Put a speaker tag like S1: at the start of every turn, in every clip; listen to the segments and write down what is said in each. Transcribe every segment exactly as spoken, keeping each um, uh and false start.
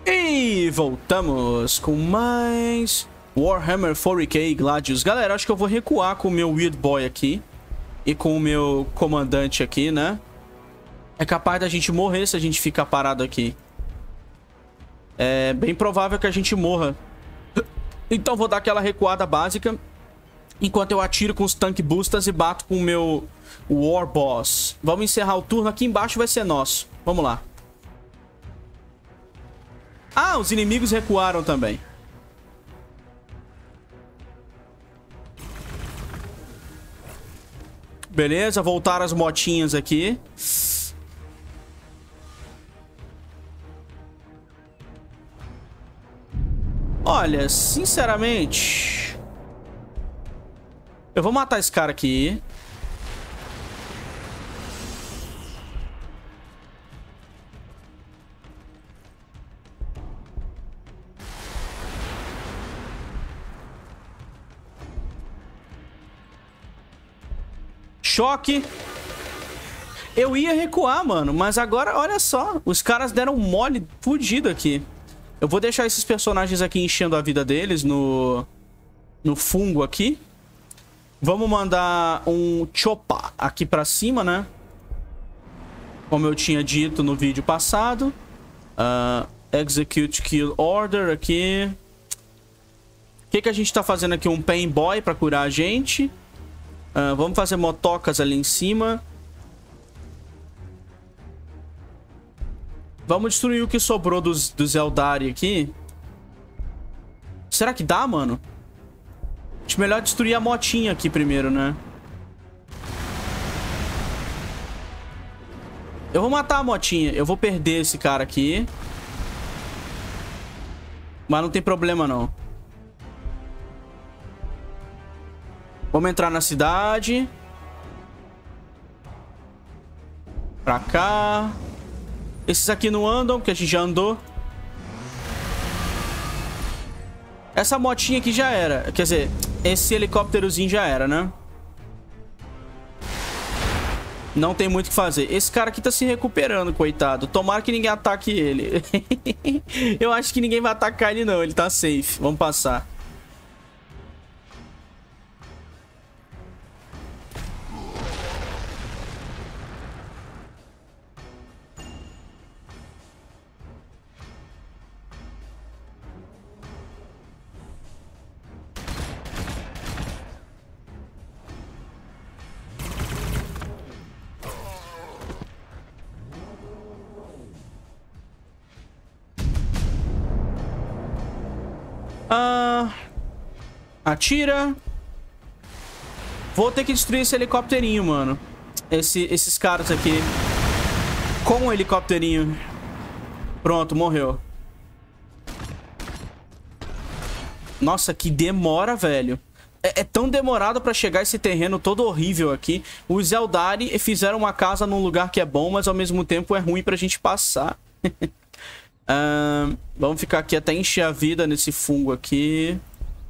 S1: E voltamos com mais Warhammer quatro K Gladius. Galera, acho que eu vou recuar com o meu Weird Boy aqui e com o meu comandante aqui, né? É capaz da gente morrer se a gente ficar parado aqui. É bem provável que a gente morra. Então vou dar aquela recuada básica enquanto eu atiro com os Tank Boosters e bato com o meu War Boss. Vamos encerrar o turno. Aqui embaixo vai ser nosso. Vamos lá. Ah, os inimigos recuaram também. Beleza, voltaram as motinhas aqui. Olha, sinceramente, eu vou matar esse cara aqui. Choque. Eu ia recuar, mano, mas agora, olha só, os caras deram um mole fudido aqui. Eu vou deixar esses personagens aqui enchendo a vida deles no, no fungo aqui. Vamos mandar um Choppa aqui pra cima, né? Como eu tinha dito no vídeo passado. Uh, execute Kill Order aqui. O que, que a gente tá fazendo aqui? Um Pain Boy pra curar a gente. Uh, vamos fazer motocas ali em cima. Vamos destruir o que sobrou dos, dos Eldari aqui. Será que dá, mano? Acho melhor destruir a motinha aqui primeiro, né? Eu vou matar a motinha. Eu vou perder esse cara aqui. Mas não tem problema, não. Vamos entrar na cidade. Pra cá. Esses aqui não andam, porque a gente já andou. Essa motinha aqui já era. Quer dizer, esse helicópterozinho já era, né? Não tem muito o que fazer. Esse cara aqui tá se recuperando, coitado. Tomara que ninguém ataque ele. Eu acho que ninguém vai atacar ele, não. Ele tá safe. Vamos passar. Ah, atira. Vou ter que destruir esse helicópterinho, mano. Esse, esses caras aqui. Com o helicópterinho. Pronto, morreu. Nossa, que demora, velho. É, é tão demorado pra chegar esse terreno todo horrível aqui. Os Eldari fizeram uma casa num lugar que é bom, mas ao mesmo tempo é ruim pra gente passar. Uh, vamos ficar aqui até encher a vida nesse fungo aqui.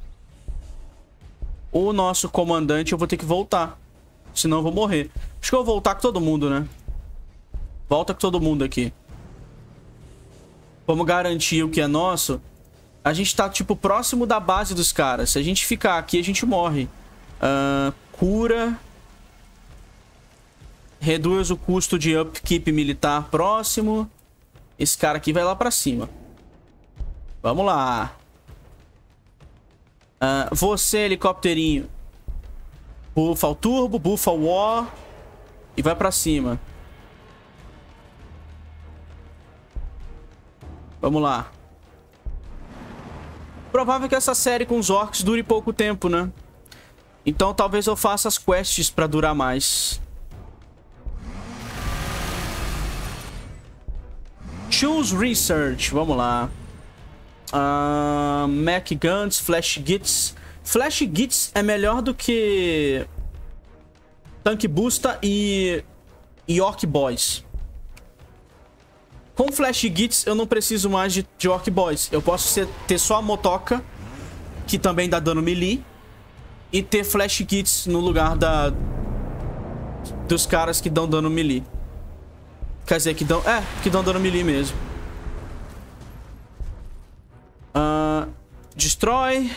S1: O nosso comandante eu vou ter que voltar. Senão eu vou morrer. Acho que eu vou voltar com todo mundo, né? Volta com todo mundo aqui. Vamos garantir o que é nosso. A gente tá, tipo, próximo da base dos caras. Se a gente ficar aqui, a gente morre. uh, Cura. Reduz o custo de upkeep militar próximo. Esse cara aqui vai lá pra cima. Vamos lá. Uh, você, helicópterinho. Buffa o turbo, buffa o war. E vai pra cima. Vamos lá. Provável que essa série com os orcs dure pouco tempo, né? Então talvez eu faça as quests pra durar mais. Choose Research, vamos lá. uh, Mech Guns, Flash Gits. Flash Gits é melhor do que Tank Booster e Orc Boys. Com Flash Gits eu não preciso mais de, de Orc Boys. Eu posso ser, ter só a motoca, que também dá dano melee, e ter Flash Gits no lugar da dos caras que dão dano melee. Quer dizer, que dão... É, que dão dano melee mesmo. Destrói.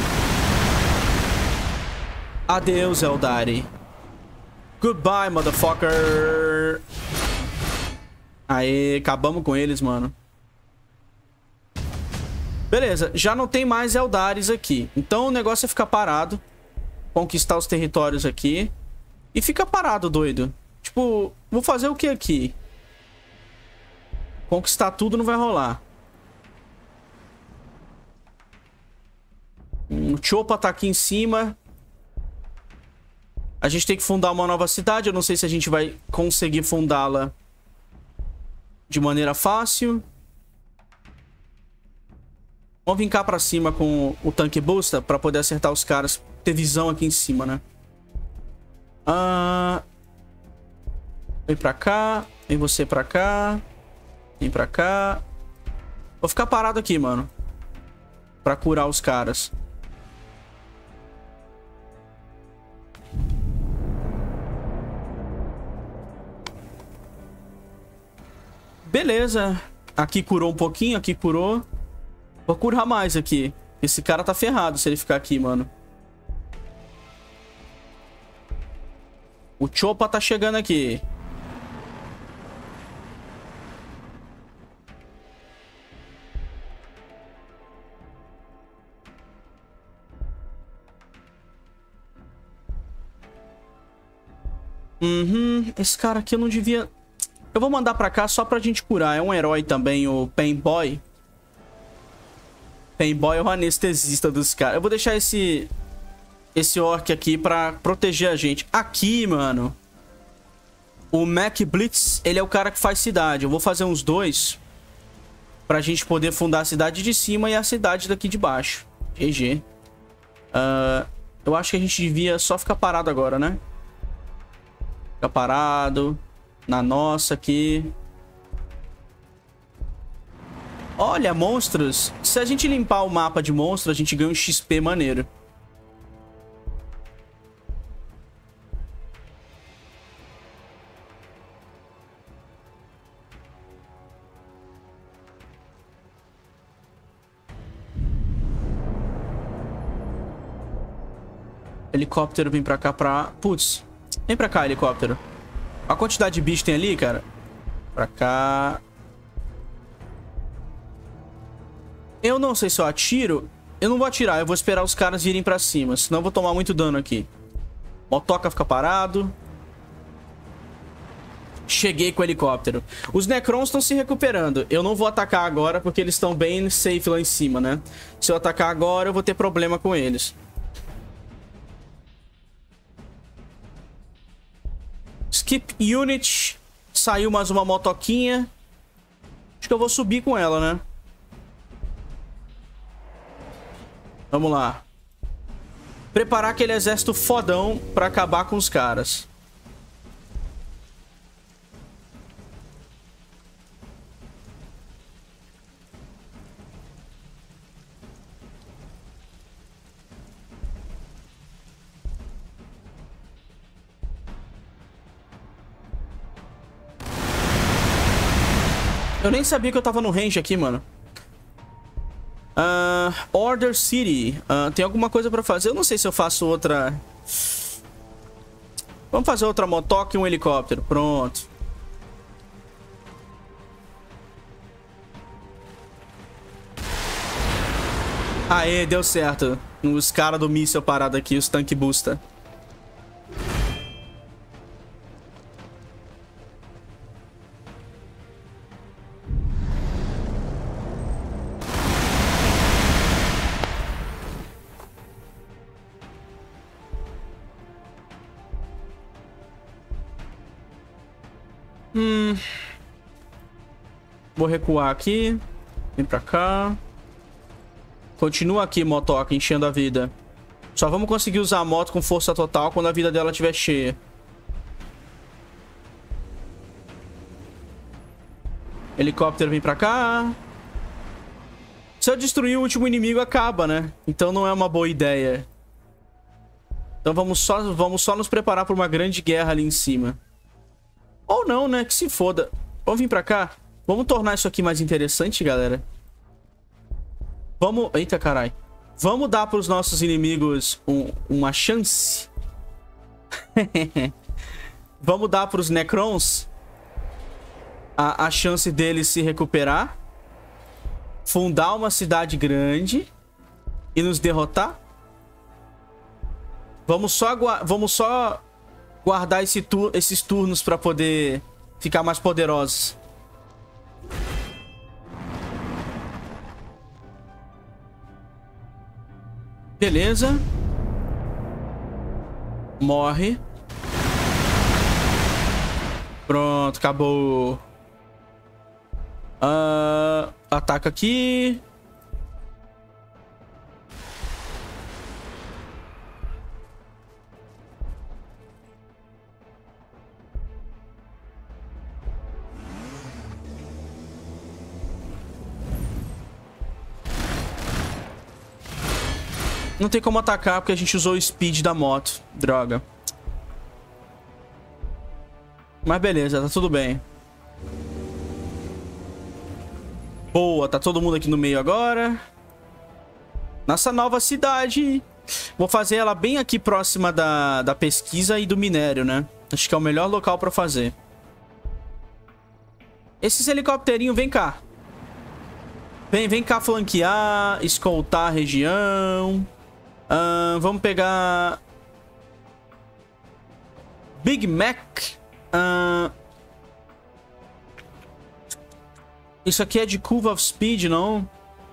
S1: Adeus, Eldari. Goodbye, motherfucker. Aê, acabamos com eles, mano. Beleza, já não tem mais Eldaris aqui. Então o negócio é ficar parado. Conquistar os territórios aqui. E fica parado, doido. Tipo, vou fazer o que aqui? Conquistar tudo não vai rolar. O Chopa tá aqui em cima. A gente tem que fundar uma nova cidade. Eu não sei se a gente vai conseguir fundá-la de maneira fácil. Vamos vir cá pra cima com o tanque booster pra poder acertar os caras. Ter visão aqui em cima, né? Ah, vem pra cá. Vem você pra cá. Vem pra cá. Vou ficar parado aqui, mano. Pra curar os caras. Beleza. Aqui curou um pouquinho, aqui curou. Vou curar mais aqui. Esse cara tá ferrado se ele ficar aqui, mano. O Chopa tá chegando aqui. Uhum. Esse cara aqui eu não devia... Eu vou mandar pra cá só pra gente curar. É um herói também, o Painboy. Painboy é o anestesista dos caras. Eu vou deixar esse... Esse orc aqui pra proteger a gente. Aqui, mano. O Mac Blitz, ele é o cara que faz cidade. Eu vou fazer uns dois. Pra gente poder fundar a cidade de cima e a cidade daqui de baixo. G G. Uh, eu acho que a gente devia só ficar parado agora, né? Ficar parado. Na nossa aqui. Olha, monstros. Se a gente limpar o mapa de monstros, a gente ganha um X P maneiro. Helicóptero vem pra cá pra... Putz. Vem pra cá, helicóptero. A quantidade de bicho tem ali, cara. Pra cá. Eu não sei se eu atiro. Eu não vou atirar. Eu vou esperar os caras virem pra cima. Senão eu vou tomar muito dano aqui. Motoca fica parado. Cheguei com o helicóptero. Os Necrons estão se recuperando. Eu não vou atacar agora porque eles estão bem safe lá em cima, né? Se eu atacar agora, eu vou ter problema com eles. Skip Unit. Saiu mais uma motoquinha. Acho que eu vou subir com ela, né? Vamos lá. Preparar aquele exército fodão pra acabar com os caras. Eu nem sabia que eu tava no range aqui, mano. Uh, Order City. Uh, tem alguma coisa pra fazer? Eu não sei se eu faço outra... Vamos fazer outra motoca e um helicóptero. Pronto. Aê, deu certo. Os caras do míssil parados aqui, os tanque booster. Hum. Vou recuar aqui. Vem pra cá. Continua aqui, motoca, enchendo a vida. Só vamos conseguir usar a moto com força total quando a vida dela estiver cheia. Helicóptero vem pra cá. Se eu destruir o último inimigo, acaba, né? Então não é uma boa ideia. Então vamos só, vamos só nos preparar para uma grande guerra ali em cima. Ou não, né? Que se foda. Vamos vir pra cá. Vamos tornar isso aqui mais interessante, galera. Vamos... Eita, carai. Vamos dar para os nossos inimigos um, uma chance. Vamos dar para os Necrons a, a chance deles se recuperar. Fundar uma cidade grande e nos derrotar. Vamos só, vamos só guardar esse tu esses turnos para poder ficar mais poderosos. Beleza. Morre. Pronto, acabou. Uh, ataca aqui. Não tem como atacar porque a gente usou o speed da moto. Droga. Mas beleza, tá tudo bem. Boa, tá todo mundo aqui no meio agora. Nossa nova cidade. Vou fazer ela bem aqui próxima da, da pesquisa e do minério, né? Acho que é o melhor local pra fazer. Esses helicópterinhos, vem cá. Vem, vem cá flanquear, escoltar a região. Uh, vamos pegar... Big Mac. Uh... Isso aqui é de Curve of Speed, não?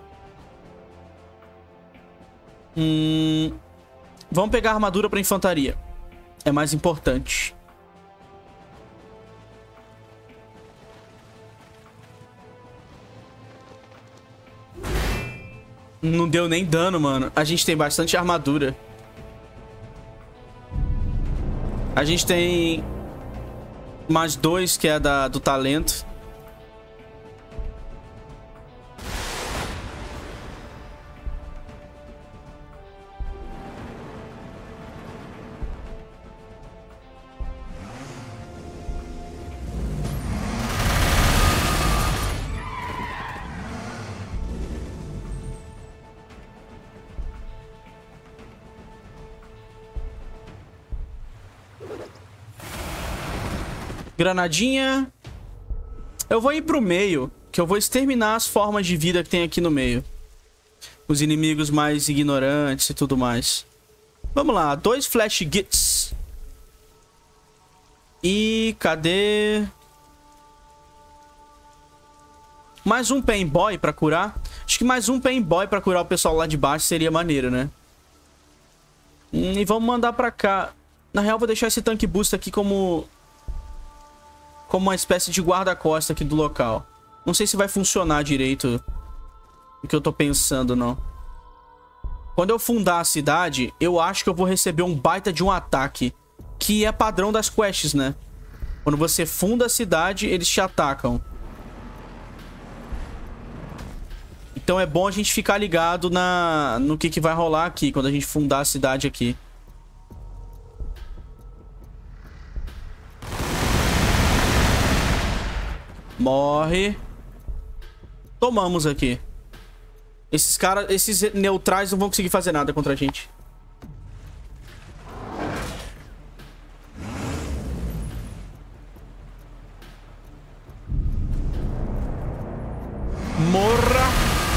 S1: Hum... Vamos pegar armadura para infantaria. É mais importante. Não deu nem dano, mano. A gente tem bastante armadura. A gente tem mais dois, que é da, do talento. Granadinha. Eu vou ir pro meio, que eu vou exterminar as formas de vida que tem aqui no meio. Os inimigos mais ignorantes e tudo mais. Vamos lá, dois Flash Gits. E cadê? Mais um Pain Boy pra curar. Acho que mais um Pain Boy pra curar o pessoal lá de baixo seria maneiro, né? Hum, e vamos mandar pra cá. Na real, vou deixar esse tanque boost aqui como... como uma espécie de guarda-costa aqui do local. Não sei se vai funcionar direito o que eu tô pensando, não. Quando eu fundar a cidade, eu acho que eu vou receber um baita de um ataque. Que é padrão das quests, né? Quando você funda a cidade, eles te atacam. Então é bom a gente ficar ligado na, no que, que vai rolar aqui, quando a gente fundar a cidade aqui. Morre. Tomamos aqui. Esses caras, esses neutrais não vão conseguir fazer nada contra a gente. Morra.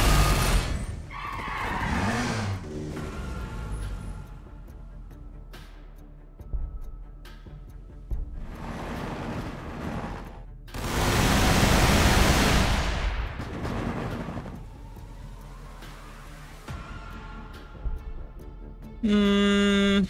S1: Hum...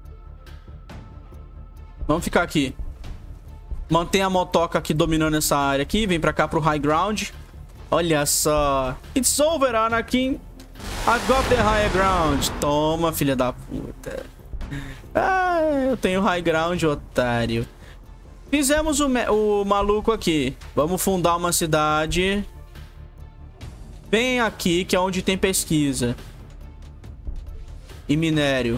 S1: Vamos ficar aqui. Mantém a motoca aqui dominando essa área aqui. Vem pra cá pro high ground. Olha só. It's over, Anakin. I've got the high ground. Toma, filha da puta. Ah, eu tenho high ground, otário. Fizemos o, o maluco aqui. Vamos fundar uma cidade. Bem aqui, que é onde tem pesquisa. E minério.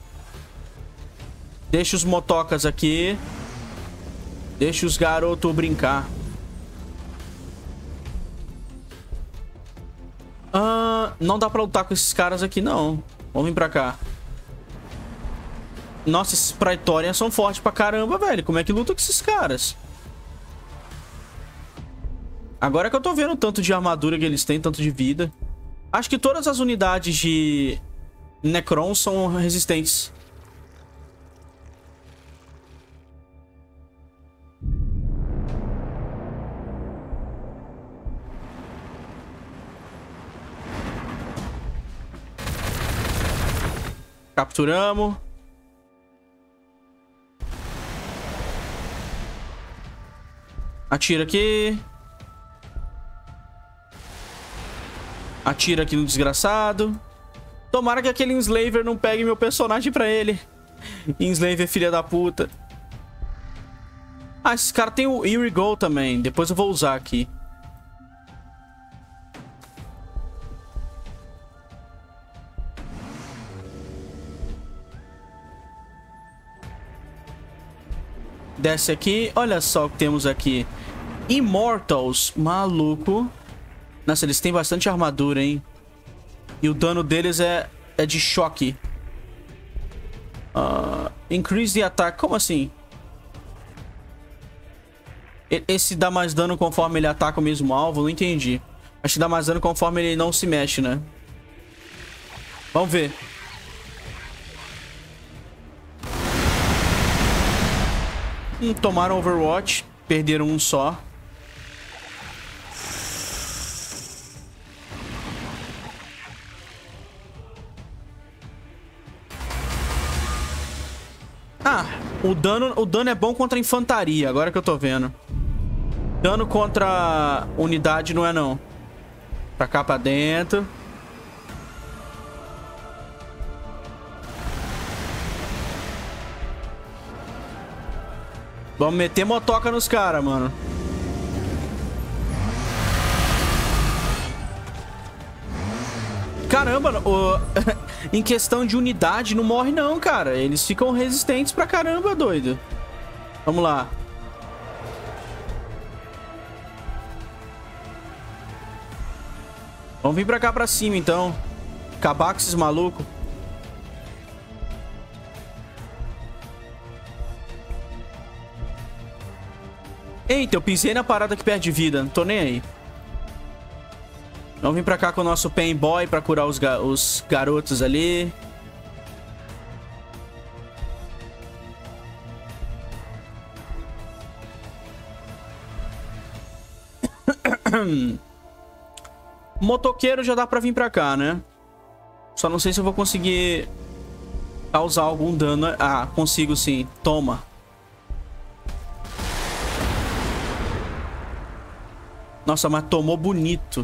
S1: Deixa os motocas aqui. Deixa os garotos brincar. Ah, arma. Não dá pra lutar com esses caras aqui, não. Vamos vir pra cá. Nossa, esses Praetorians são fortes pra caramba, velho. Como é que luta com esses caras? Agora que eu tô vendo o tanto de armadura que eles têm, tanto de vida. Acho que todas as unidades de Necron são resistentes. Capturamos. Atira aqui. Atira aqui no desgraçado. Tomara que aquele Enslaver não pegue meu personagem pra ele. Enslaver, filha da puta. Ah, esses caras tem o Eerie Go também. Depois eu vou usar aqui. Desce aqui. Olha só o que temos aqui. Immortals. Maluco. Nossa, eles têm bastante armadura, hein? E o dano deles é, é de choque. Uh, increase the attack. Como assim? Esse dá mais dano conforme ele ataca o mesmo alvo? Não entendi. Acho que dá mais dano conforme ele não se mexe, né? Vamos ver. Hum, tomaram Overwatch. Perderam um só. Ah, o dano, o dano é bom contra a infantaria, agora que eu tô vendo. Dano contra unidade não é, não. Pra cá, pra dentro. Vamos meter motoca nos caras, mano. Caramba, o... em questão de unidade não morre não, cara. Eles ficam resistentes pra caramba, doido. Vamos lá. Vamos vir pra cá pra cima, então. Acabar com esses malucos. Eita, eu pisei na parada que perde vida. Não tô nem aí. Vamos vir pra cá com o nosso Pain Boy pra curar os, ga os garotos ali. Motoqueiro já dá pra vir pra cá, né? Só não sei se eu vou conseguir causar algum dano. Ah, consigo sim. Toma. Nossa, mas tomou bonito.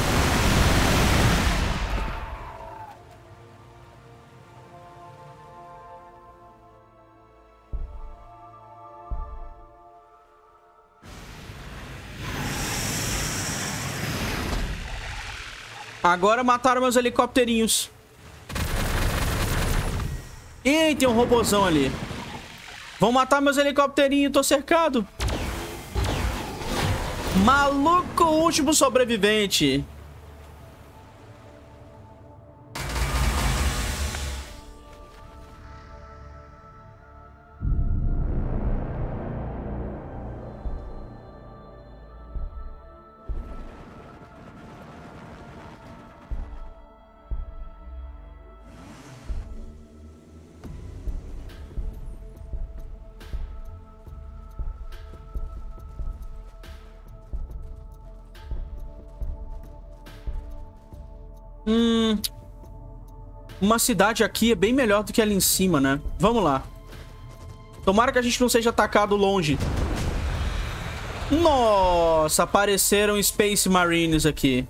S1: Agora mataram meus helicópterinhos. Ih, tem um robozão ali. Vão matar meus helicópterinhos, tô cercado. Maluco, último sobrevivente. Hum... Uma cidade aqui é bem melhor do que ali em cima, né? Vamos lá. Tomara que a gente não seja atacado longe. Nossa, apareceram Space Marines aqui.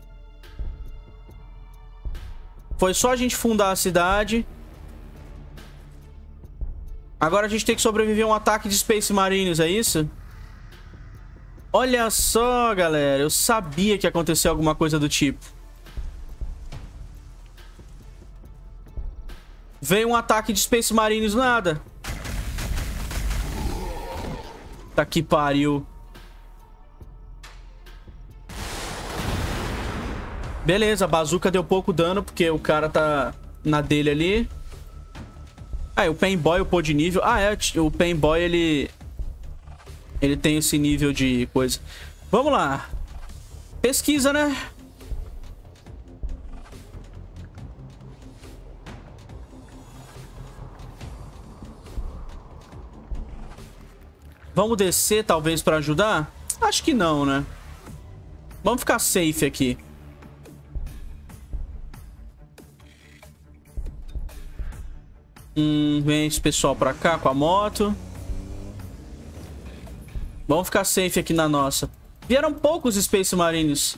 S1: Foi só a gente fundar a cidade. Agora a gente tem que sobreviver a um ataque de Space Marines, é isso? Olha só, galera. Eu sabia que ia acontecer alguma coisa do tipo. Veio um ataque de Space Marines, nada. Tá que pariu. Beleza, a bazuca deu pouco dano, porque o cara tá na dele ali. Ah, o Painboy upou de nível. Ah, é, o Painboy, ele... Ele tem esse nível de coisa. Vamos lá. Pesquisa, né? Vamos descer, talvez, pra ajudar? Acho que não, né? Vamos ficar safe aqui. Hum, vem esse pessoal pra cá com a moto. Vamos ficar safe aqui na nossa. Vieram poucos Space Marines.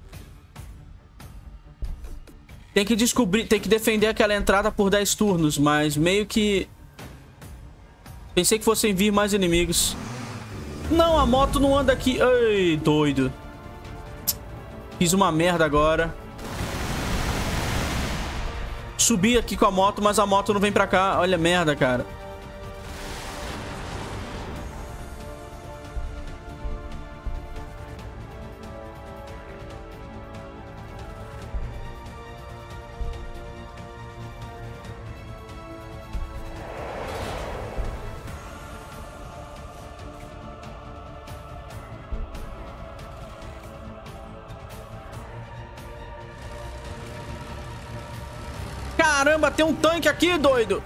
S1: Tem que descobrir, tem que defender aquela entrada por dez turnos, mas meio que... Pensei que fossem vir mais inimigos. Não, a moto não anda aqui. Ei, doido. Fiz uma merda agora. Subi aqui com a moto, mas a moto não vem pra cá. Olha a merda, cara. Caramba, tem um tanque aqui, doido.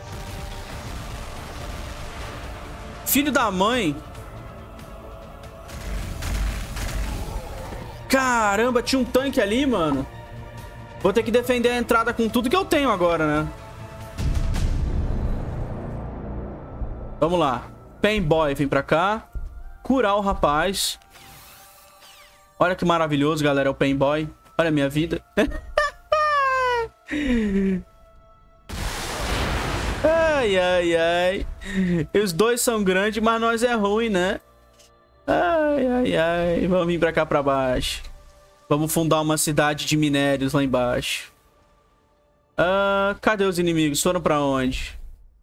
S1: Filho da mãe. Caramba, tinha um tanque ali, mano. Vou ter que defender a entrada com tudo que eu tenho agora, né? Vamos lá. Painboy, vem pra cá. Curar o rapaz. Olha que maravilhoso, galera, é o Painboy. Olha a minha vida. Ai, ai, ai. Os dois são grandes, mas nós é ruim, né? Ai, ai, ai. Vamos vir pra cá pra baixo. Vamos fundar uma cidade de minérios lá embaixo. Ah, cadê os inimigos? Foram pra onde?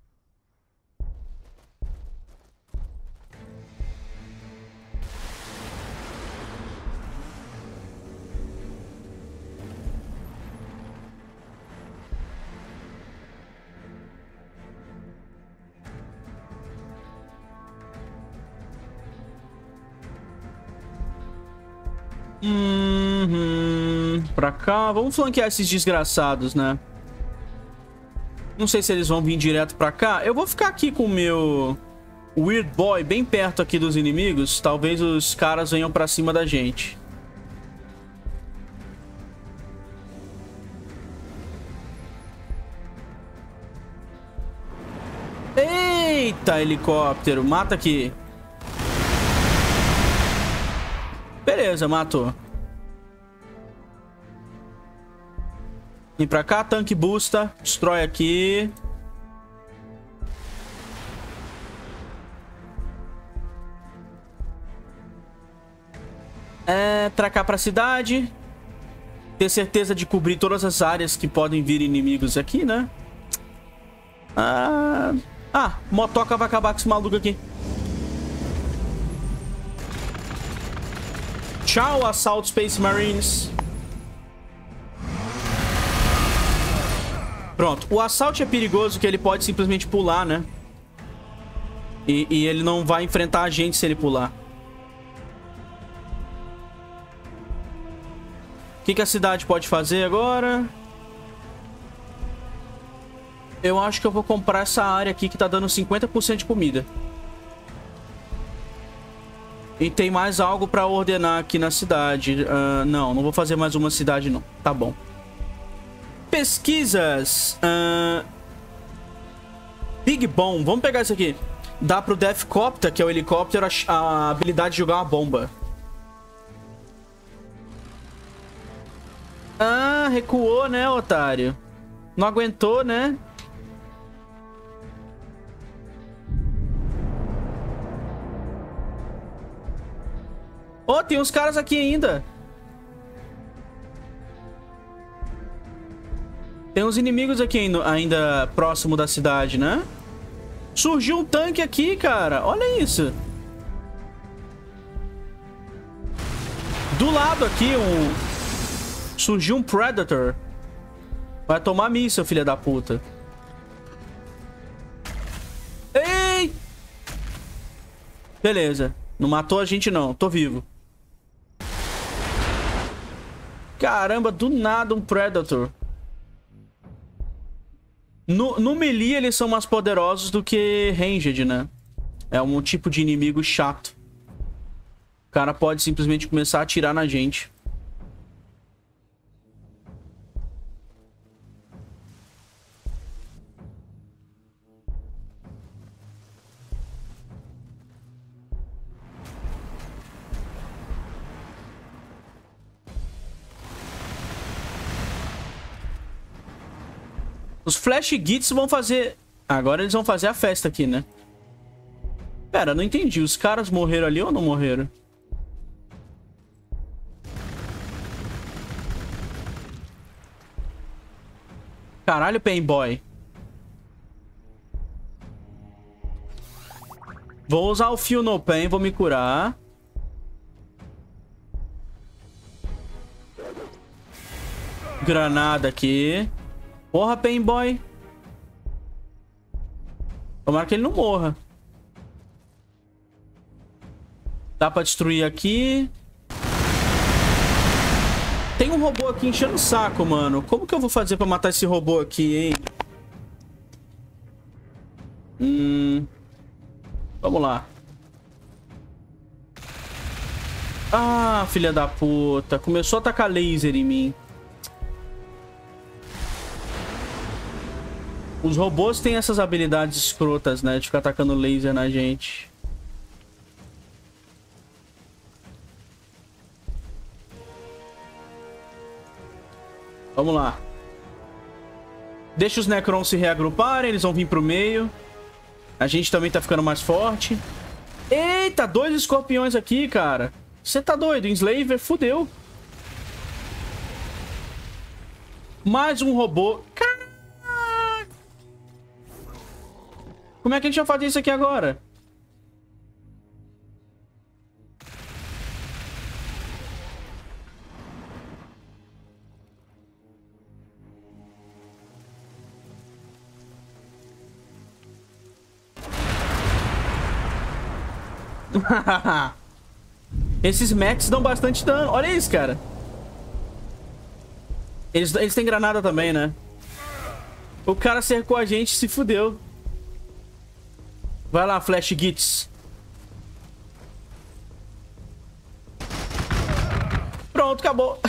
S1: Uhum. Pra cá. Vamos flanquear esses desgraçados, né? Não sei se eles vão vir direto pra cá. Eu vou ficar aqui com o meu Weird Boy bem perto aqui dos inimigos. Talvez os caras venham pra cima da gente. Eita, helicóptero. Mata aqui. Beleza, matou. Vem pra cá, tanque busta. Destrói aqui. É, pra cá pra cidade. Ter certeza de cobrir todas as áreas que podem vir inimigos aqui, né? Ah, ah motoca vai acabar com esse maluco aqui. Tchau, Assault Space Marines. Pronto. O Assault é perigoso que ele pode simplesmente pular, né? E, e ele não vai enfrentar a gente se ele pular. O que, que a cidade pode fazer agora? Eu acho que eu vou comprar essa área aqui que tá dando cinquenta por cento de comida. E tem mais algo pra ordenar aqui na cidade. Uh, não, não vou fazer mais uma cidade, não. Tá bom. Pesquisas. Uh... Big Bomb. Vamos pegar isso aqui. Dá pro Deathcopter, que é o helicóptero, a, a habilidade de jogar uma bomba. Ah, recuou, né, otário? Não aguentou, né? Oh, tem uns caras aqui ainda. Tem uns inimigos aqui ainda, ainda próximo da cidade, né? Surgiu um tanque aqui, cara. Olha isso. Do lado aqui, um... Surgiu um Predator. Vai tomar míssil, filha da puta. Ei! Beleza. Não matou a gente, não. Tô vivo. Caramba, do nada um Predator. No, no melee, eles são mais poderosos do que Ranged, né? É um tipo de inimigo chato. O cara pode simplesmente começar a atirar na gente. Os Flash Gits vão fazer... Agora eles vão fazer a festa aqui, né? Pera, não entendi. Os caras morreram ali ou não morreram? Caralho, Painboy. Vou usar o Feel No Pain, vou me curar. Granada aqui. Porra, Painboy. Tomara que ele não morra. Dá pra destruir aqui. Tem um robô aqui enchendo o saco, mano. Como que eu vou fazer pra matar esse robô aqui, hein? Hum... Vamos lá. Ah, filha da puta. Começou a atacar laser em mim. Os robôs têm essas habilidades escrotas, né? De ficar atacando laser na gente. Vamos lá. Deixa os Necrons se reagruparem. Eles vão vir pro meio. A gente também tá ficando mais forte. Eita, dois escorpiões aqui, cara. Você tá doido? Enslaver, fudeu. Mais um robô. Caraca. Como é que a gente vai fazer isso aqui agora? Esses mechs dão bastante dano. Olha isso, cara. Eles, eles têm granada também, né? O cara cercou a gente e se fudeu. Vai lá, Flash Gits. Pronto, acabou.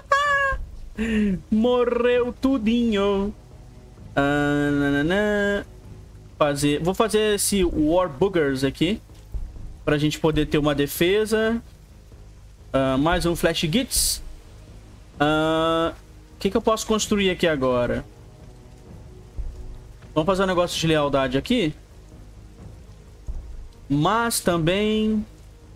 S1: Morreu tudinho. Ah, nananã. Fazer... Vou fazer esse War Boogers aqui. Pra gente poder ter uma defesa. Uh, mais um Flash Gits. O uh, que, que eu posso construir aqui agora? Vamos fazer um negócio de lealdade aqui. Mas também...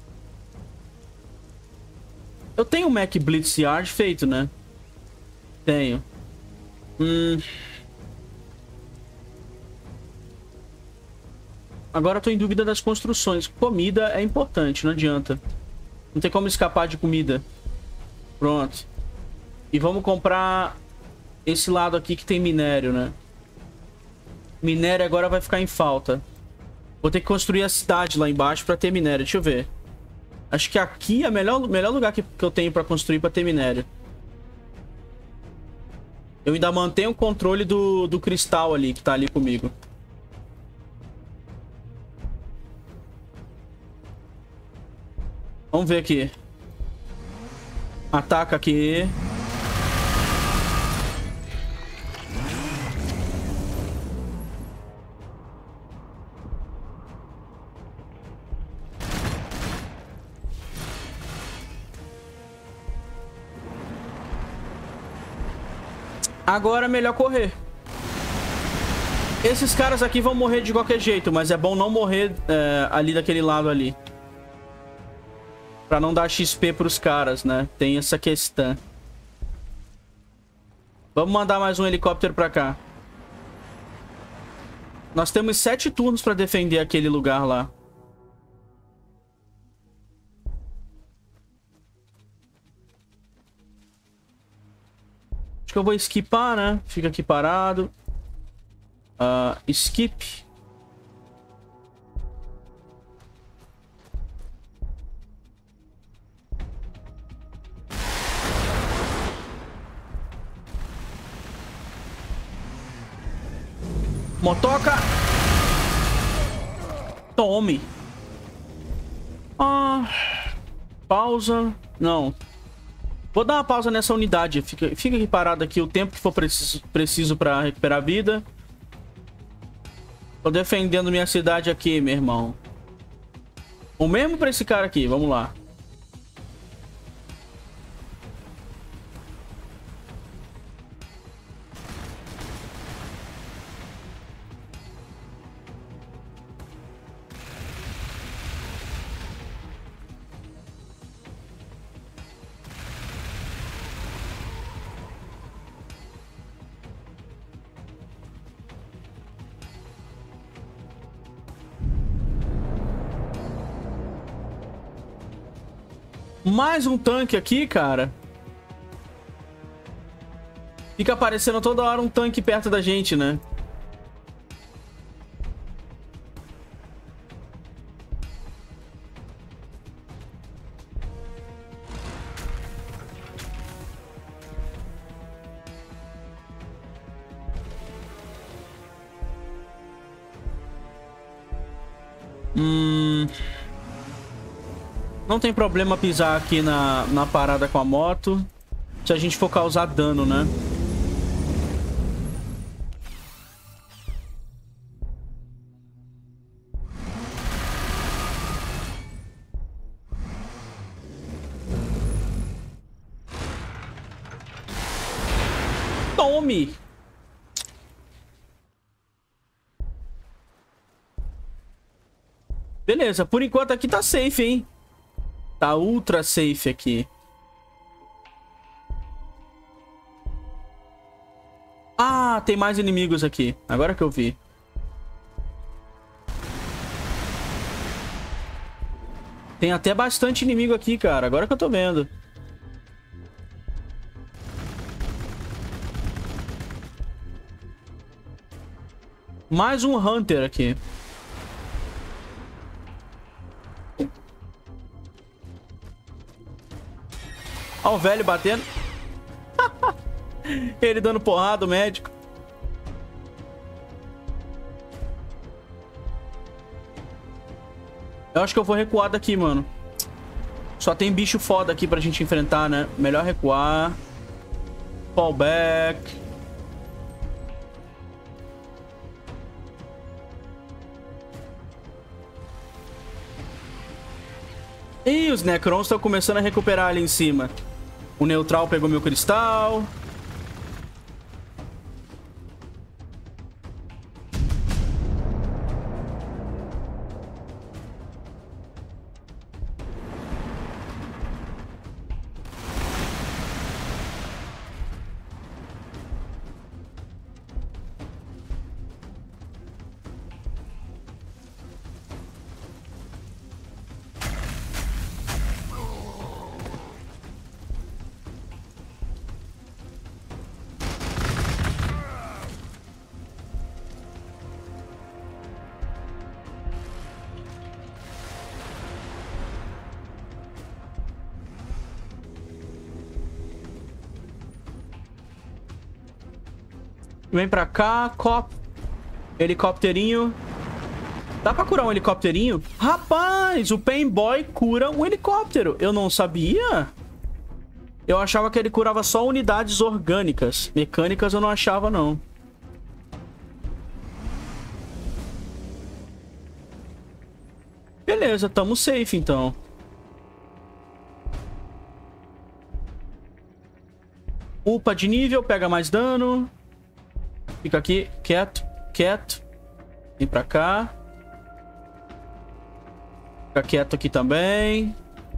S1: Eu tenho o Mech Blitz Yard feito, né? Tenho. Hum... Agora eu tô em dúvida das construções. Comida é importante, não adianta. Não tem como escapar de comida. Pronto. E vamos comprar esse lado aqui que tem minério, né? Minério agora vai ficar em falta. Vou ter que construir a cidade lá embaixo pra ter minério. Deixa eu ver. Acho que aqui é o melhor, melhor lugar que, que eu tenho pra construir pra ter minério. Eu ainda mantenho o controle do, do cristal ali, que tá ali comigo. Vamos ver aqui. Ataca aqui. Agora é melhor correr. Esses caras aqui vão morrer de qualquer jeito, mas é bom não morrer é, ali daquele lado ali. Pra não dar X P pros caras, né? Tem essa questão. Vamos mandar mais um helicóptero pra cá. Nós temos sete turnos pra defender aquele lugar lá. que eu vou skipar, né? Fica aqui parado. Uh, skip. Motoca. Tome. Ah, pausa. Não. Vou dar uma pausa nessa unidade. Fica, fica aqui parado aqui o tempo que for preciso, preciso pra recuperar a vida. Tô defendendo minha cidade aqui, meu irmão. O mesmo pra esse cara aqui. Vamos lá. Mais um tanque aqui, cara. Fica aparecendo toda hora um tanque perto da gente, né? Hum... Não tem problema pisar aqui na, na parada com a moto. Se a gente for causar dano, né? Tome! Beleza, por enquanto aqui tá safe, hein? Tá ultra safe aqui. Ah, tem mais inimigos aqui. Agora que eu vi. Tem até bastante inimigo aqui, cara. Agora que eu tô vendo. Mais um Hunter aqui. Olha o velho batendo. Ele dando porrada, o médico. Eu acho que eu vou recuar daqui, mano. Só tem bicho foda aqui pra gente enfrentar, né? Melhor recuar. Fall back. Ih, os Necrons estão começando a recuperar ali em cima. O Neutral pegou meu cristal. Vem pra cá, cop... helicópterinho. Dá pra curar um helicópterinho? Rapaz, o Pain Boy cura um helicóptero. Eu não sabia. Eu achava que ele curava só unidades orgânicas. Mecânicas eu não achava, não. Beleza, tamo safe, então. Upa de nível, pega mais dano. Fica aqui, quieto, quieto. Vem pra cá. Fica quieto aqui também.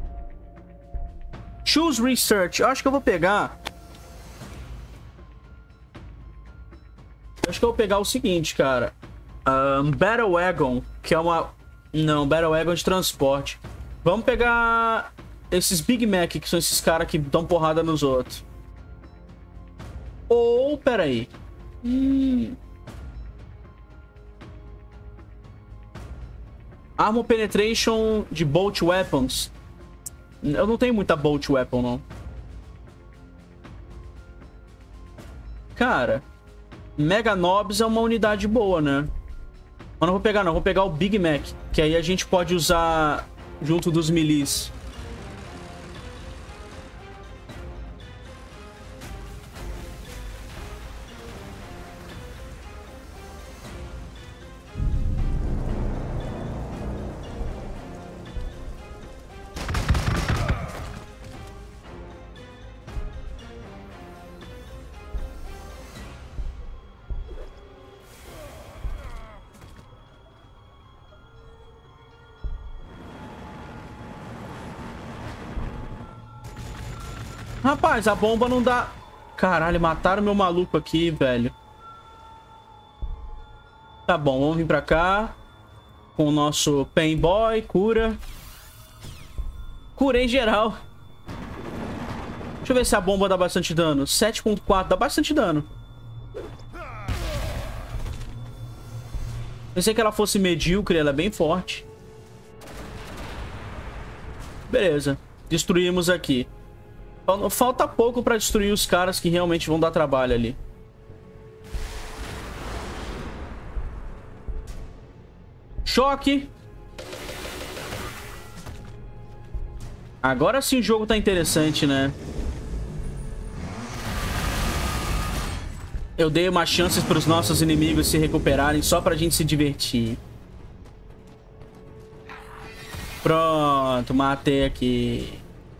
S1: Choose Research. Eu acho que eu vou pegar... Eu acho que eu vou pegar o seguinte, cara. Um, Battle Wagon, que é uma... Não, Battle Wagon de transporte. Vamos pegar esses Big Mac, que são esses caras que dão porrada nos outros. Ou, peraí. Hum... Armor Penetration de Bolt Weapons. Eu não tenho muita Bolt Weapon, não. Cara, Mega Nobs é uma unidade boa, né? Mas não vou pegar, não. Vou pegar o Big Mac. Que aí a gente pode usar junto dos milis. Rapaz, a bomba não dá... Caralho, mataram meu maluco aqui, velho. Tá bom, vamos vir pra cá. Com o nosso Pain Boy, cura. Curei geral. Deixa eu ver se a bomba dá bastante dano. sete ponto quatro, dá bastante dano. Pensei que ela fosse medíocre, ela é bem forte. Beleza, destruímos aqui. Falta pouco pra destruir os caras que realmente vão dar trabalho ali. Choque. Agora sim o jogo tá interessante, né? Eu dei umas chances pros nossos inimigos se recuperarem só pra gente se divertir. Pronto, matei aqui.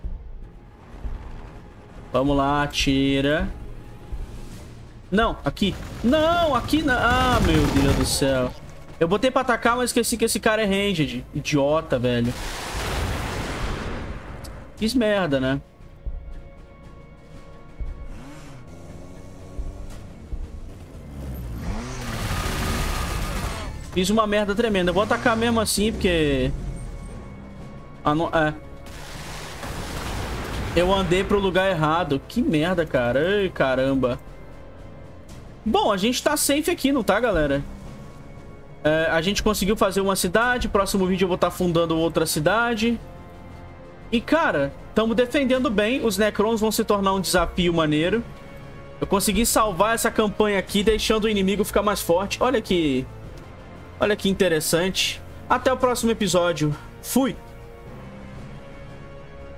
S1: Vamos lá, atira. Não, aqui. Não, aqui não. Ah, meu Deus do céu. Eu botei pra atacar, mas esqueci que esse cara é ranged. Idiota, velho. Fiz merda, né? Fiz uma merda tremenda. Eu vou atacar mesmo assim, porque... Ah, não... É... Eu andei pro lugar errado. Que merda, cara. Ai, caramba. Bom, a gente tá safe aqui, não tá, galera? É, a gente conseguiu fazer uma cidade. Próximo vídeo eu vou estar fundando outra cidade. E, cara, estamos defendendo bem. Os Necrons vão se tornar um desafio maneiro. Eu consegui salvar essa campanha aqui, deixando o inimigo ficar mais forte. Olha que... Olha que interessante. Até o próximo episódio. Fui!